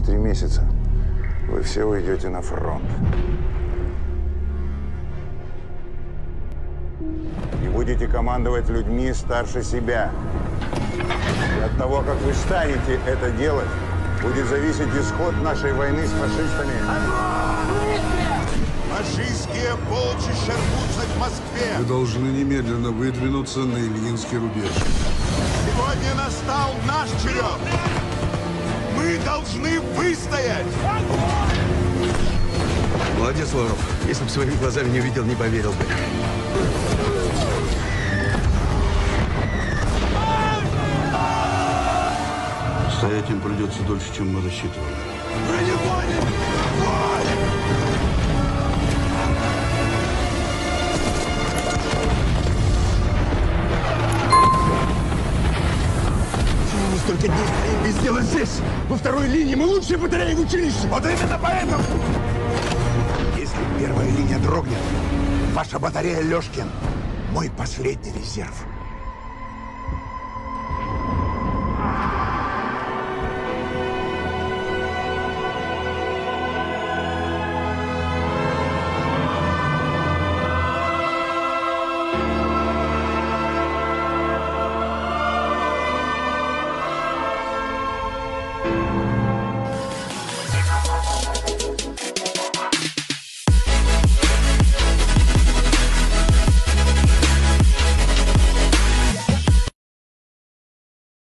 3 месяца вы все уйдете на фронт. И будете командовать людьми старше себя. И от того, как вы станете это делать, будет зависеть исход нашей войны с фашистами. Фашистские полчища рвутся к Москве. Вы должны немедленно выдвинуться на Ильинский рубеж. Сегодня настал наш черед. Мы должны выстоять. Молодец, Лавров. Если бы своими глазами не увидел, не поверил бы. Стоять им придется дольше, чем мы рассчитывали. Вы не поняли! Мы столько дней стоим без дела здесь. Во второй линии мы лучшие батареи в училище. Вот именно поэтому! Если первая линия дрогнет, ваша батарея Лёшкин — мой последний резерв.